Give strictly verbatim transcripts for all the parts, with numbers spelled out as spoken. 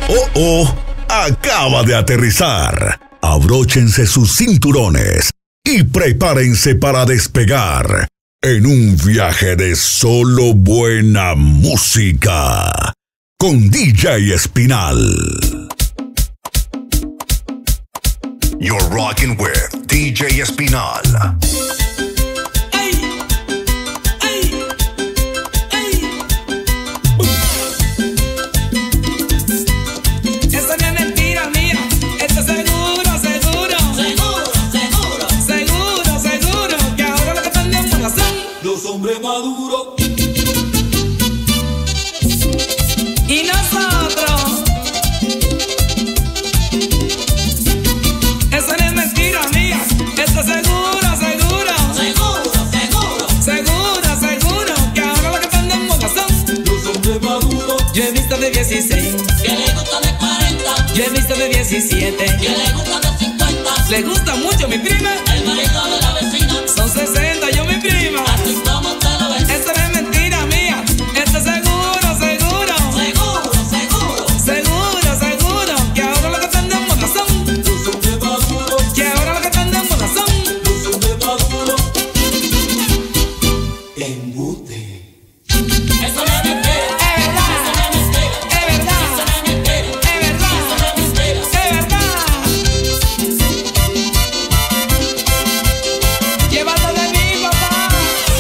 Oh, oh, acaba de aterrizar. Abróchense sus cinturones y prepárense para despegar en un viaje de solo buena música con D J Espinal. You're rocking with D J Espinal. Hombre maduro y nosotros, eso no es mentira mía, esto es seguro, seguro, seguro, seguro, seguro, seguro, que ahora lo que tenemos son los hombres maduros. Yo he visto de dieciséis, que le gusta de cuarenta, yo he visto de diecisiete, que le gusta de cincuenta, le gusta mucho mi prima, el marido de la vecina, son sesenta, yo mi prima. Esto no es mentira mía, esto es seguro, seguro, seguro, seguro, seguro, seguro, que ahora lo que tenemos razón, los hombres maduros, que ahora lo que tenemos razón, los hombres maduros. Embute. Eso no es mentira, es verdad, eso no es mentira, es verdad, eso no es mentira, es verdad, eso no es mentira, es verdad. Llévate de mí, papá.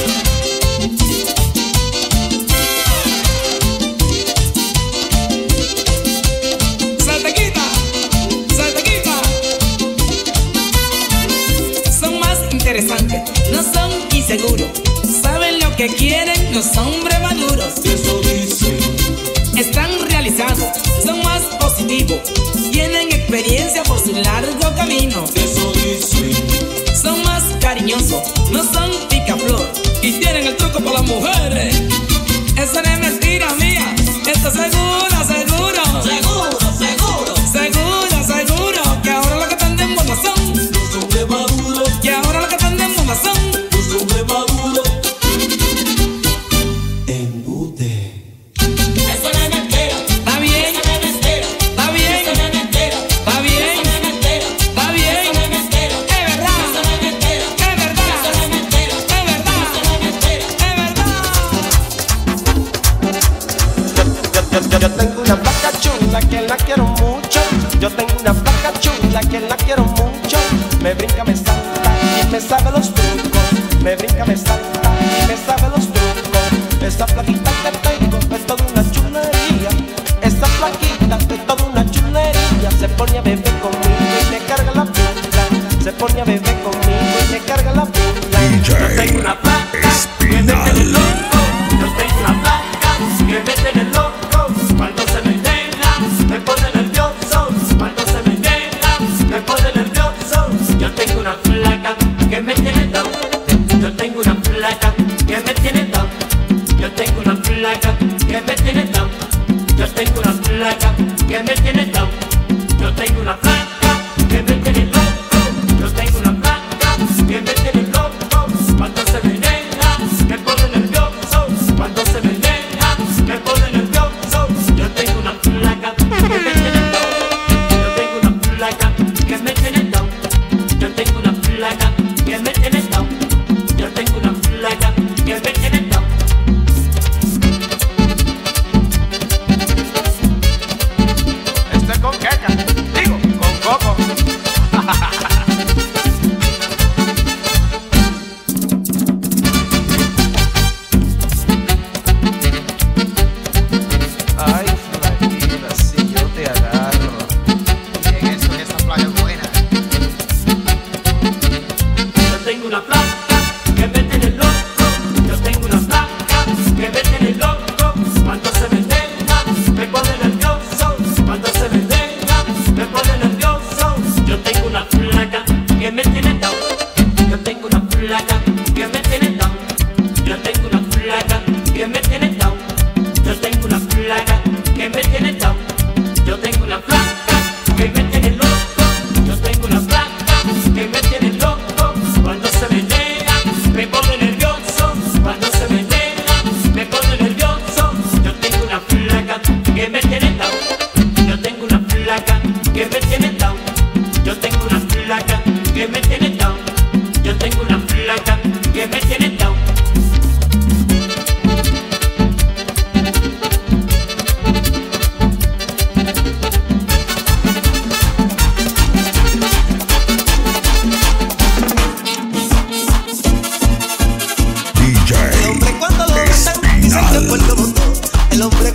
No son inseguros, saben lo que quieren los hombres maduros. Eso dicen. Están realizados, son más positivos, tienen experiencia por su largo camino. Eso dicen. Son más cariñosos, no son picaflor y tienen el truco para las mujeres. Eso no es mentira mía, esto es seguro, seguro, seguro, seguro, seguro, seguro, que ahora lo que tenemos razón, los hombres maduros, que ahora lo que tenemos razón, los hombres maduros. Embute. Eso no es mentira. Está bien. Eso no es mentira. Está bien. Eso no es mentira. Está bien. Eso no es mentira. Está bien. Eso no es mentira. Es verdad. Eso no es mentira. Es verdad. Eso no es mentira. Es verdad. Eso no es mentira. Es verdad. Yo, yo, yo tengo una placa chula que la quiero mucho. Yo tengo una placa chula que la quiero mucho. Me brinca, me salta y me sabe los trucos. Me brinca, me salta y me sabe los trucos. Esa plaquita que tengo es toda una chulería. Esa plaquita es toda una chulería. Se pone a beber conmigo y me carga la pila. Se pone a beber conmigo y me carga la pila. Yo tengo una placa que me tiene loco. Yo tengo una placa que me tiene loco. Cuando se me pega, me pone nervioso. Cuando se me pega, me pone nervioso. Yo tengo una placa que me tiene loco. Yo tengo una placa que me tiene loco. Yo tengo una placa que me tiene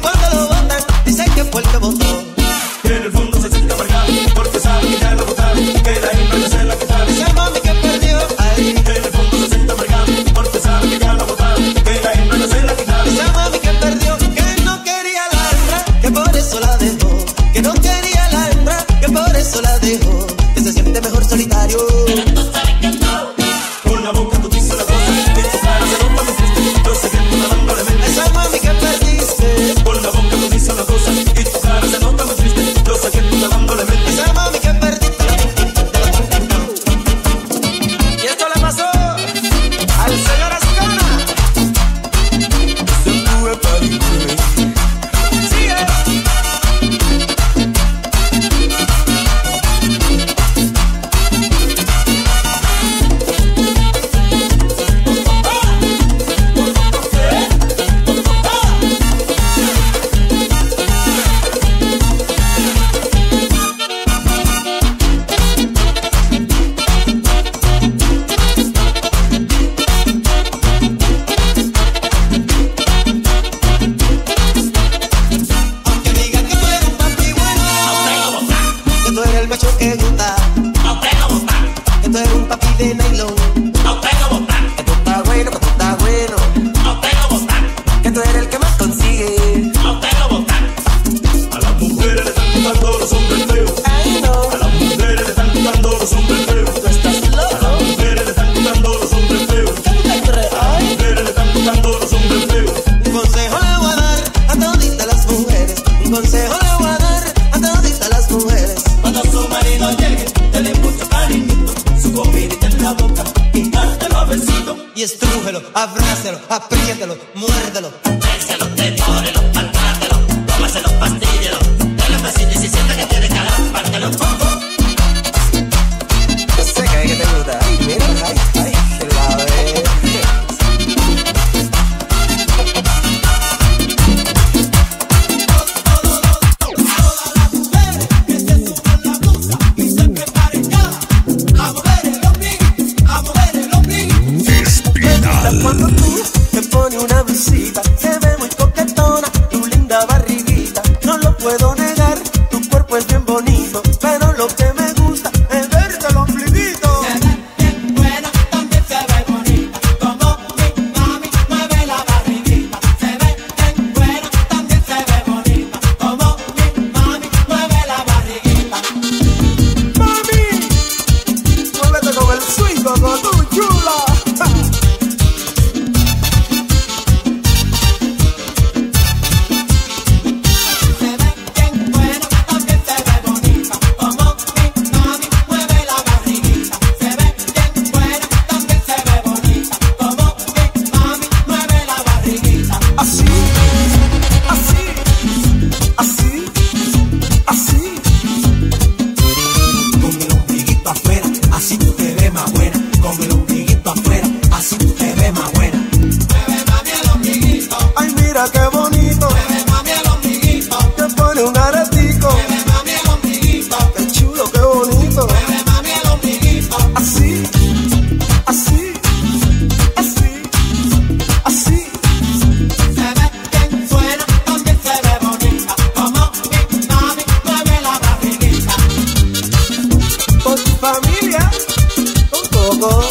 cuando lo botan, dice que fue el que votó. En el fondo se siente amargado porque sabe que ya lo botaron, que la hembra no se la quitaron. Dice mami que perdió ahí. En el fondo se siente amargado porque sabe que ya la botaron, que la hembra no se la quitaron. Dice mami que perdió, que no quería la hembra, que por eso la dejó. Que no quería la hembra, que por eso la dejó. Que se siente mejor solitario. Pero tú sabes que no. Con la boca tú dices la cosa, en tu cara se nota muy triste. Yo sé que tú la dándole mente. Esa mami que perdiste. Con la boca tú dices la cosa, y tu cara se nota muy triste. Yo sé que tú la dándole mente. Esa mami que perdiste. Y esto le pasó al señor Ascona. Se tuve para incluir. Sigue. Aunque digan que tú eres un papi bueno, que tú eres el macho que gusta, que tú eres un papi de nylon, que tú estás bueno, que tú estás bueno, que tú eres el que más consigue. A las mujeres le están gustando los hombres feos. Ay no, A las mujeres le están gustando los hombres feos. tú estás A las loco. mujeres le están gustando los hombres feos. ¿Qué tú te crees? A las mujeres le están gustando los hombres feos. Un consejo le voy a dar a toditas las mujeres. Un consejo le voy a dar a toditas las mujeres. Cuando su marido llegue, dele mucho cariñito, su comidita en la boca y dártelo a besito. Y estrújelo, abrácelo, apriételo, muérdelo. Yo sé que hay que te gusta. Mira, ay, ay, la ve. Cuando Espinal. tú te pones una blusita, se ve muy coquetona, tu linda barriguita, no lo puedo negar, tu cuerpo es bien bonito, pero lo que me gusta es verte el ombliguito. Mami, muévete con el swing, con tu chula. Así, así, así, así. Con el ombliguito afuera, así tú te ves más buena. Con el ombliguito afuera, así tú te ves más buena. Ay, mira qué bonito. Te pone un aretico. Qué chulo, qué bonito. Así, así, así, así. Con tu familia, un poco.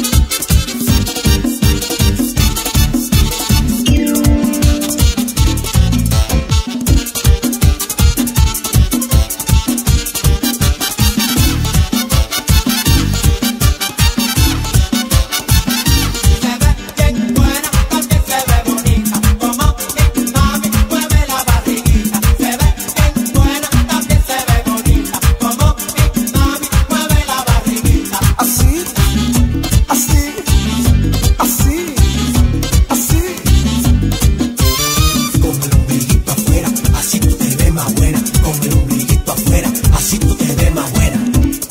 Así, así, así, así. Con el ombliguito afuera, así tú te ves más buena. Con el ombliguito afuera, así tú te ves más buena.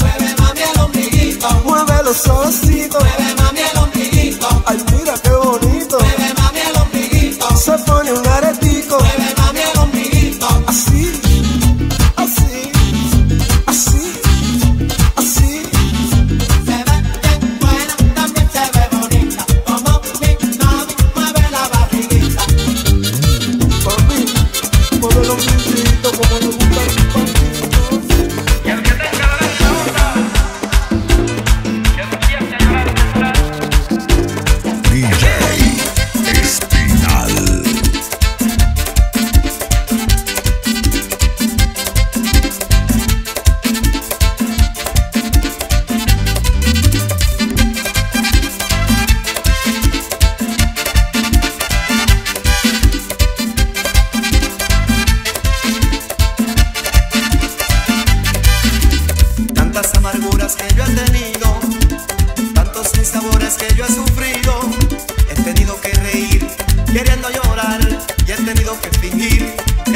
Mueve los ositos. Ay, mira qué bonito. Se pone un aretico. Así, así, así, así. Mami,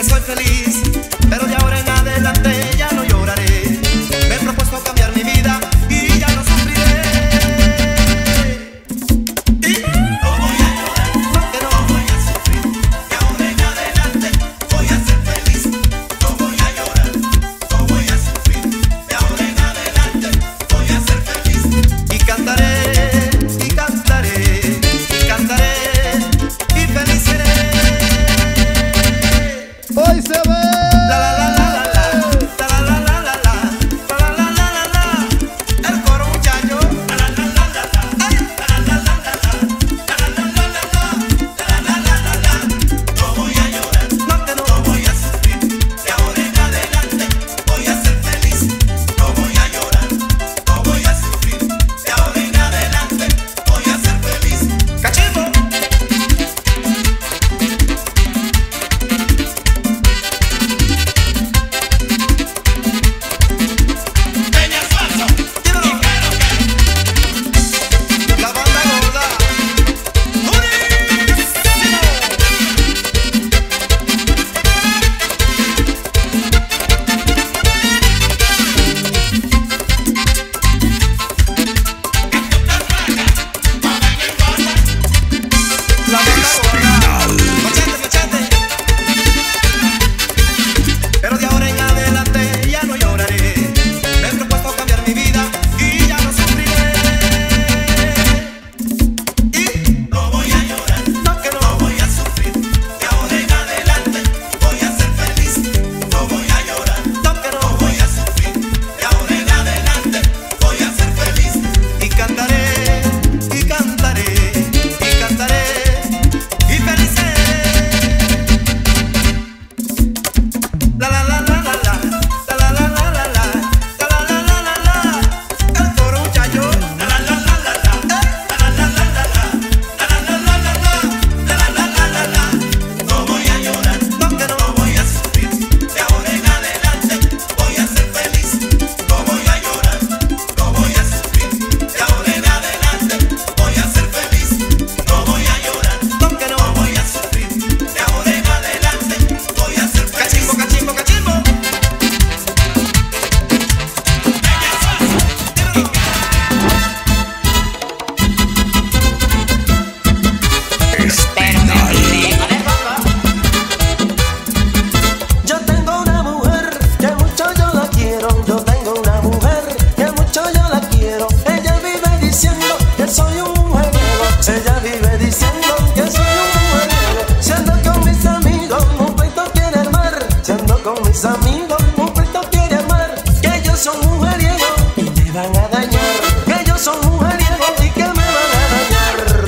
que soy feliz, pero de ahora en adelante ya no lloraré. Me he propuesto cambiar mi vida y ya no sufriré. Y no voy a llorar, no, que no voy a sufrir. De ahora en adelante voy a ser feliz. No voy a llorar, no voy a sufrir. De ahora en adelante voy a ser feliz. Y cantaré, y cantaré, y cantaré, y feliz seré. Hoy se ve. La la la la la la, la la la la la, la la la la la, el coro muchacho. La la la la la la, ay, la la la la la, la la la la la, la la la la la. No voy a llorar, no que no, no voy a sufrir. De ahora en adelante voy a ser feliz. No voy a llorar, no voy a sufrir. De ahora en adelante voy a ser feliz. ¡Cachimbo! La banda gorda, la banda gorda, machete, machete. Pero de ahora en adelante ya no lloraré. Me he propuesto cambiar mi vida y ya no sufriré. Y no voy a llorar, no que no voy a sufrir. De ahora en adelante voy a ser feliz. No voy a llorar, no que no voy a sufrir. De ahora en adelante voy a ser feliz. Y cantaré, y cantaré, y cantaré, y feliz seré. La la la la la la, la la la la la la, la la la la la la, el coro muchacho. La la la la la la, la la la la la la, la la la la la la, la la la la la la. No voy a llorar, no que no voy a sufrir. De ahora en adelante voy a ser feliz. No voy a llorar, no voy a sufrir. De ahora en adelante voy a ser feliz. No voy a llorar, no que no voy a sufrir. De ahora en adelante voy a ser feliz. Cachimbo, cachimbo, cachimbo. Yo tengo una mujer que mucho yo la quiero. Yo tengo una mujer que mucho yo la quiero. Ella vive diciendo que soy un mujeriego. Ella vive diciendo que soy un mujeriego. Si ando con mis amigos, un pleito quiere armar. Si ando con mis amigos, un pleito quiere armar. Que ellos son mujeriegos y me van a dañar. Que ellos son mujeriegos y que me van a dañar.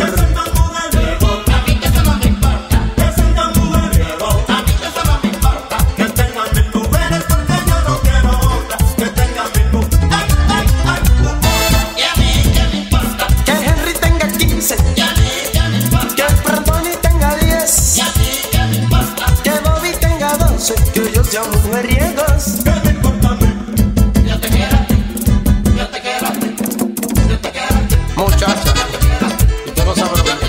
Que Henry tenga quince, que Brandoni tenga diez, que Bobby tenga doce, que ellos sean mujeriegos. Muchacha, usted no sabe lo que es.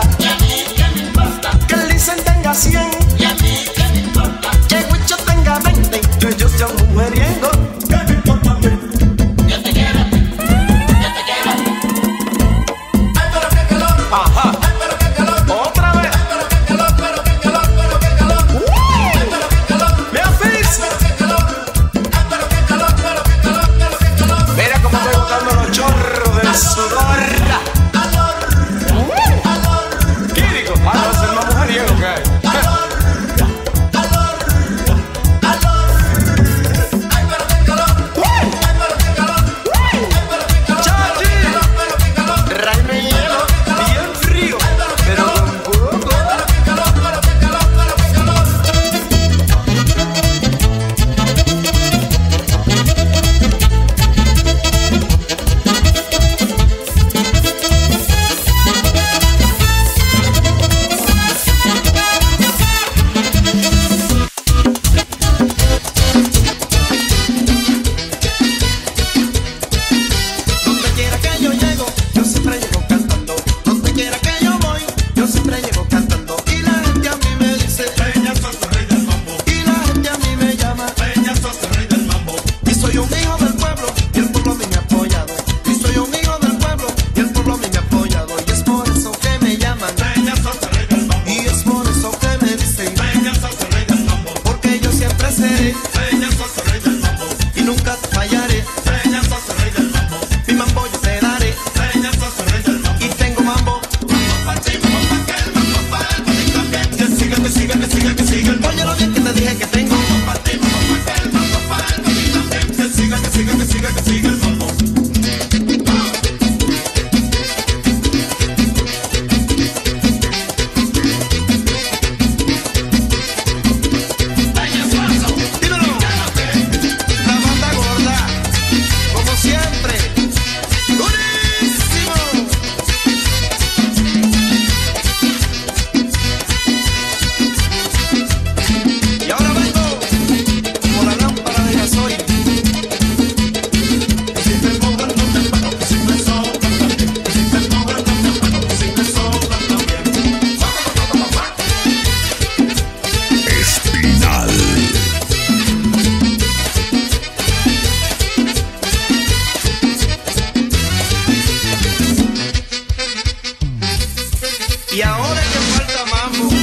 Y a mí que me importa. Que el Licen tenga cien. Y a mí que me importa. Que el Huicho tenga veinte. Que yo sea un mujeriego. ¿Qué me importa a mí? Yo te quiero. Yo te quiero. Ay, pero qué calor. Ajá. Ay, pero qué calor. Otra vez. Ay, pero qué calor, pero qué calor, pero qué calor. Ay, pero qué calor. Me afis. Pero qué calor. Ay, pero qué calor, pero qué calor, pero qué calor. Mira cómo estoy botando los chorros del sudor. Alor, alor, ¿Qué digo? Ah, no, es el más mujeriego que hay. alor, alor, alor. Ay, pero qué calor. Ay, pero qué calor. Ay, pero qué calor. Chachi. Pero qué calor. Tráeme hielo, bien frío, pero con poco. Pero qué calor, pero qué calor, pero qué calor. Donde quiera que yo llego, yo siempre llego cantando. Donde quiera que yo voy, yo siempre llego cantando. Y la gente a mí me dice, Peña sos el rey del mambo. y la gente a mí me llama. Peña sos el rey del mambo. Y soy un hijo del pueblo, y el pueblo a mí me ha apoyado. Y soy un hijo del pueblo, y el pueblo a mí me ha apoyado. Y es por eso que me llaman. Peña sos el rey del mambo. Y es por eso que me dicen, Peña sos el rey del mambo. porque yo siempre seré, Peña sos el rey del mambo. y nunca te fallaré. Peña sos el rey del mambo. Mi mambo yo te daré, Peña sos el rey del mambo. y tengo mambo. Que siga, que siga, que siga, que siga el mambo. Oye lo bien que te dije que tengo. Que siga, que siga, que siga, que siga el mambo. Dímelo. La banda gorda, como siempre. ¡Durísimo! Y ahora vengo como la lámpara de gasoil. Si te mojas no te paro, que si me sobran también. Que si te mojas no te paro, que si me sobran también. Espinal. Y ahora que falta mambo.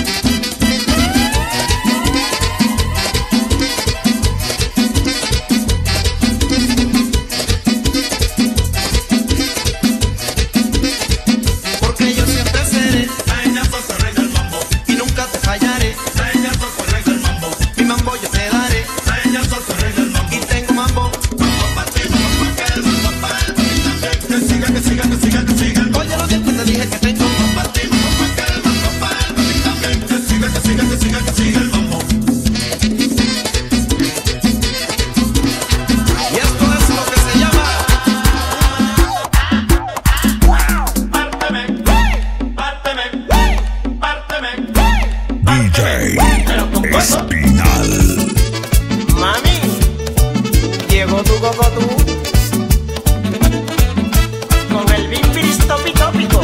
Porque yo siempre seré, Peña sos el rey del mambo. y nunca te fallaré. Peña sos el rey del mambo. Mi mambo yo te daré, Peña sos el rey del mambo. y tengo mambo. Que siga, que siga, que siga, que siga el mambo. Oye lo bien que te dije que tengo. Que siga, que siga, que siga, que siga el mambo. Y esto es lo que se llama. Párteme, párteme, párteme. D J Espinal. Mami, llegó tu cocotú con el bimbiris topi tópico.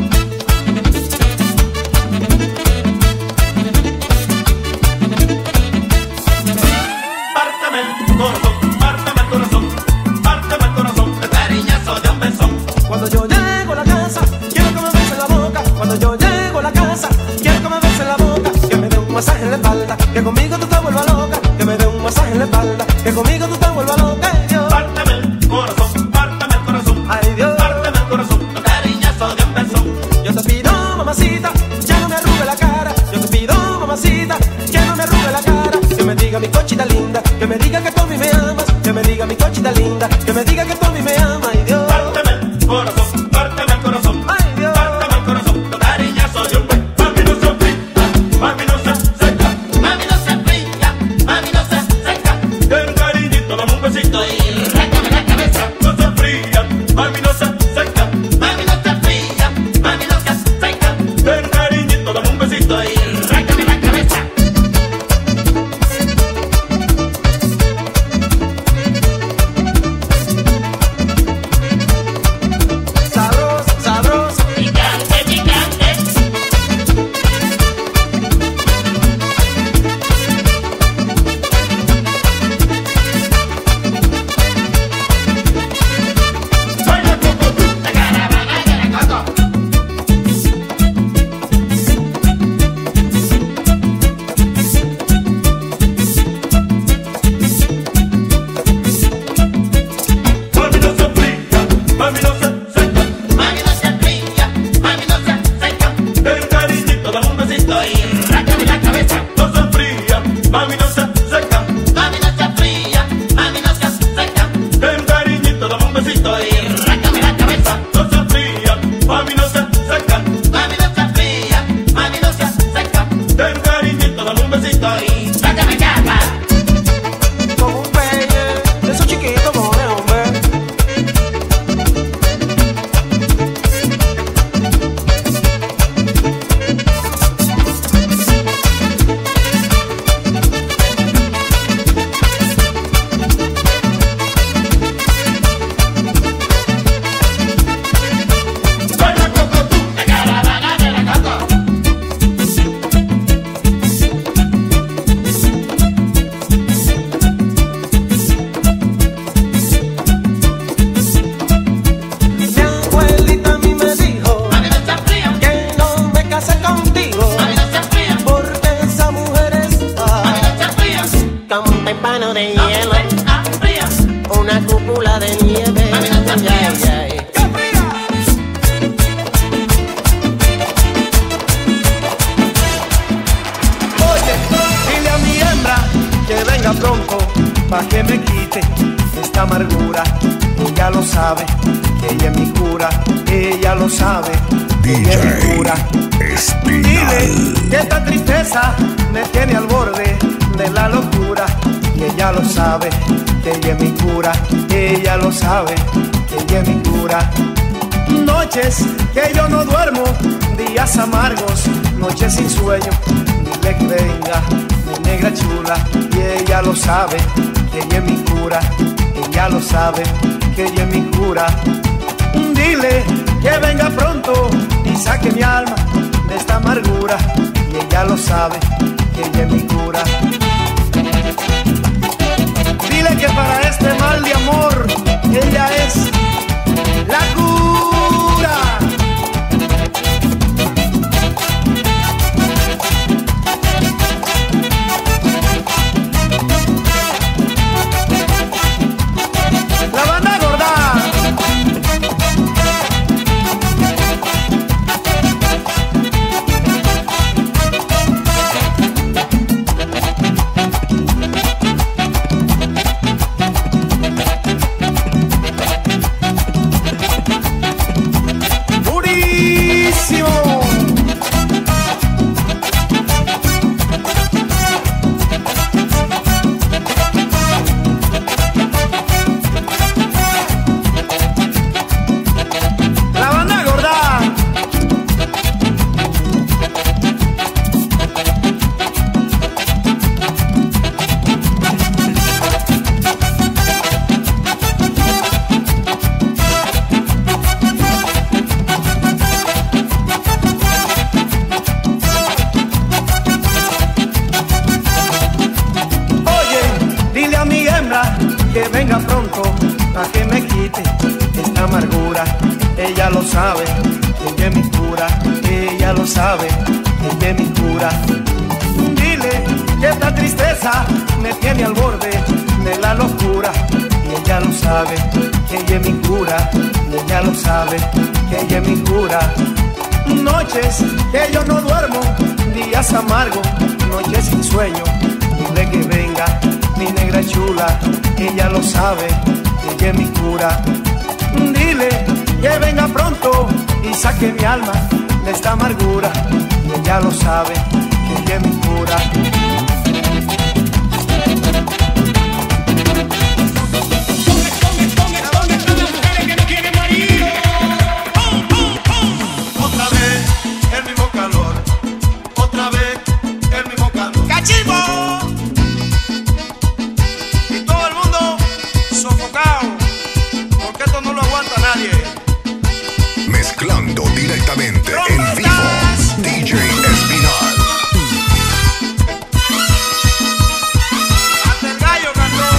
Párteme el corazón, párteme el corazón, párteme el corazón, el cariñazo de un besón. Cuando yo llego a la casa, quiero que me besen la boca. Cuando yo llego a la casa, quiero que me besen la boca. Que me dé un masaje en la espalda, que conmigo tú te vuelvas loca. Que me dé un masaje en la espalda, que conmigo tú te vuelvas loca. Ay, Dios, Párteme el corazón, párteme el corazón, ay Dios, párteme el corazón, el cariñazo de un besón. yo te pido, mamacita, ya no me arrugue la cara. Yo te pido, mamacita, ya no me arrugue la cara. Que me diga mi cochita linda, que me diga que tú a mí me amas. Que me diga mi cochita linda, que me diga que tú a mí me amas. Ay Dios, Párteme el corazón, párteme el corazón, ay Dios, párteme el corazón, el cariñazo de un besón. Mami no se fría, mami no se seca, Mami no se fría, mami no se seca. el cariñito dame un besito y Rácame la cabeza. no se fría, mami no se seca, Mami no se fría, mami no se seca. el cariñito dame un besito y Rácame la cabeza. mamacito y rácame la cabeza. No se fría, mami no se seca. Mami no se fría, mami no se seca. Ven cariñito, dame un besito Y rácame la cabeza. No se fría, mami no se seca. Mami no se fría, mami no se seca. Ven cariñito, dame un besito Y sácame capa. Como un peine de esos chiquitos more, hombre. Baila coco tú. La caravana de la coco. Mi abuelita a mí me dijo Mami no se fría, que no me case contigo, mami no se fría, porque esa mujer mami está no se fría. como un tempano de No hielo, se fría, una cúpula de nieve. Mami, no te Ay, frías. ay. Oye, dile a mi hembra que venga pronto pa' que me quite esta amargura. Ella lo sabe, que ella es mi cura. Ella lo sabe, que ella es mi cura. D J Espinal. Dile que esta tristeza me tiene al borde de la locura. Y ella lo sabe, que ella es mi cura. Ella lo sabe, que ella es mi cura. Noches que yo no duermo, días amargos, noches sin sueño. Dile que venga, mi negra chula. Y ella lo sabe, que ella es mi cura. Ella lo sabe, que ella es mi cura. Dile que venga pronto y saque mi alma de esta amargura. Y ella lo sabe, que ella es mi cura. Dile que para este mal de amor ella es la cura. La banda gorda. Durísimo. La banda gorda. Oye, dile a mi hembra que venga pronto a que me quite esta amargura. Ella lo sabe, que ella es mi cura. Ella lo sabe, que ella es mi cura. Dile que esta tristeza me tiene al borde de la locura. Y ella lo sabe, que ella es mi cura. Y ella lo sabe, que ella es mi cura. Noches que yo no duermo, días amargos, noches sin sueño. Dile que venga mi negra chula. Ella lo sabe, que ella es mi cura. Dile que venga pronto y saque mi alma de esta amargura. Ella lo sabe, que ella es mi cura. Otra vez el mismo calor. Otra vez el mismo calor. ¡Cachivo! Y todo el mundo sofocado, porque esto no lo aguanta nadie. Mezclando directamente en vivo. D J Espinal. Hasta el gallo cantó.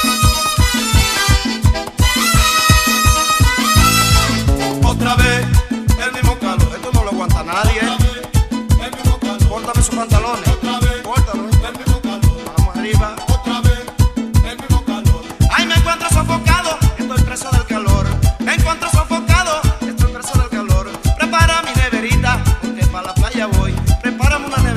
Otra vez el mismo calor. Esto no lo aguanta nadie. El mismo calor. Córtame sus pantalones. Otra vez Córtalo. el mismo calor. Vamos arriba. Otra vez el mismo calor. Ay, me encuentro sofocado, estoy preso del calor. Me encuentro sofocado, estoy preso del calor. Prepara mi neverita, porque para la playa voy. Prepárame una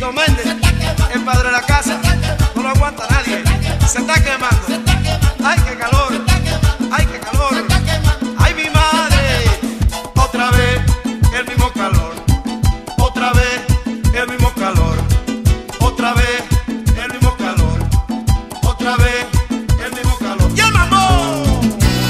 Tito Méndez, el padre de la casa, no lo aguanta nadie, se está quemando. Ay, qué calor, ay, qué calor. Ay, mi madre, otra vez el mismo calor, otra vez el mismo calor, otra vez el mismo calor, otra vez el mismo calor. ¡Y el mambo!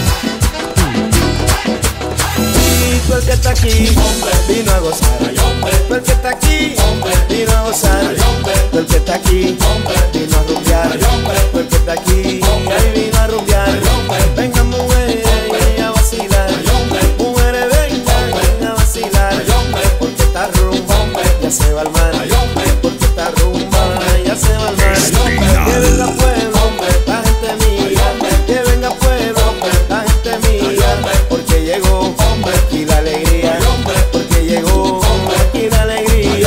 Y tú el que está aquí, hombre, vino a gozar. Tú el que está aquí, hombre, vino a gozar. Tú el que está aquí, hombre, vino a rumbear. Tú el que está aquí, ahí vino a rumbear. Vengan mujeres a vacilar. Mujeres vengan a vacilar. Porque esta rumba ya se va al mar. Porque esta rumba ya se va al mar. Que venga pueblo, la gente mía. Que venga pueblo, la gente mía. Porque llegó y la alegría. Porque llegó y la alegría.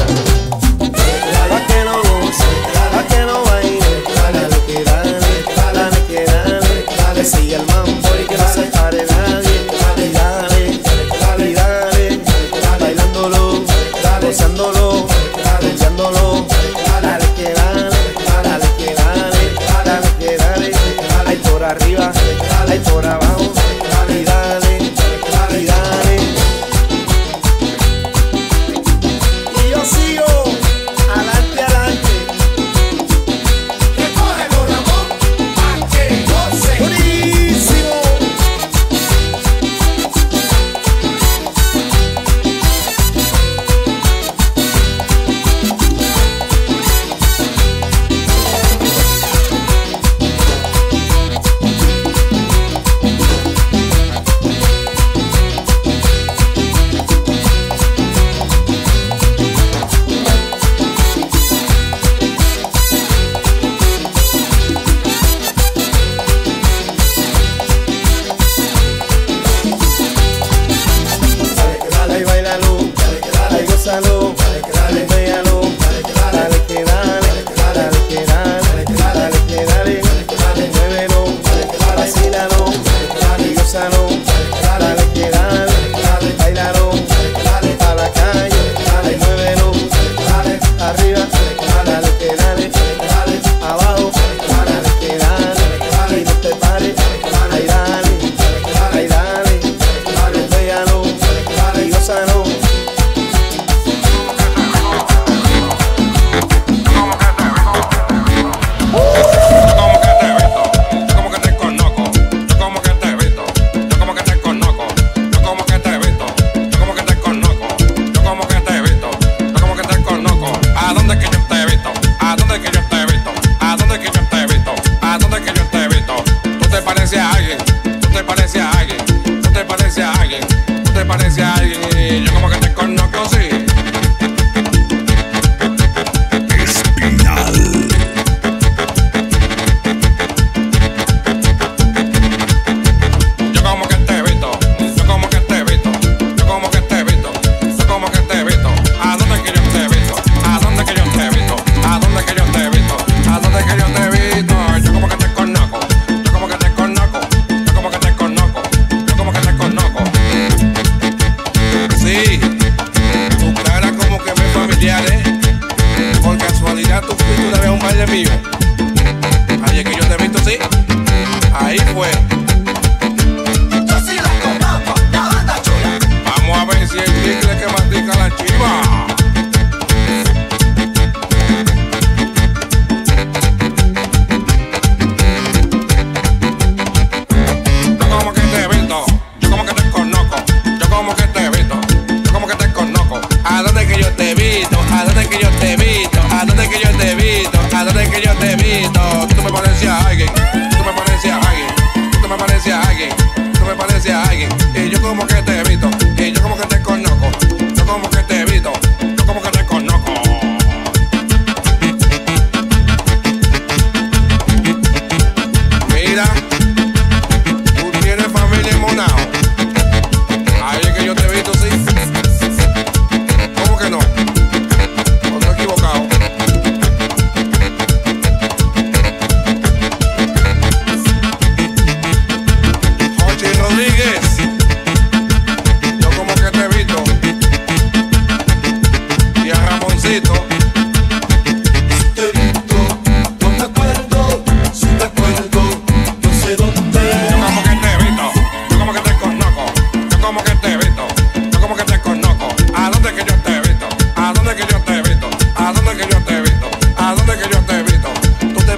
Pa' que no goce, pa' que no baile. Dale que dale, dale que dale. Dale sigue el mambo y que no se pare nadie. Y dale, y dale, bailándolo, gozándolo, echándolo. Dale que dale, dale que dale, dale que dale. Ahí por arriba, ahí por abajo. Y dale, y dale. Y yo sigo adelante, adelante. Que coge los Ramón, pa' que goce. Buenísimo. Dale, ahí bailalo, ahí gózalo, véalo, dale que dale, dale que dale, dale que dale, muévelo, vacílalo, y gózalo, dale que dale, bailalo, a la calle, ahí muévelo, arriba, dale que dale, abajo, dale que dale, y no te pares, ahí dale, ahí dale, véalo, y gózalo. Espinal.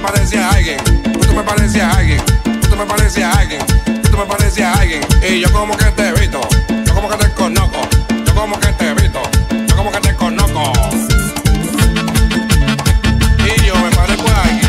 pareces a alguien, tú me pareces a alguien, tú me pareces a alguien, tú me pareces a alguien. Y yo como que te evito, yo como que te conozco, yo como que te evito, yo como que te conozco. Y yo me parezco a alguien.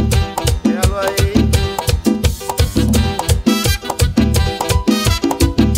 Míralo ahí.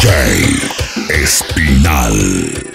D J Espinal.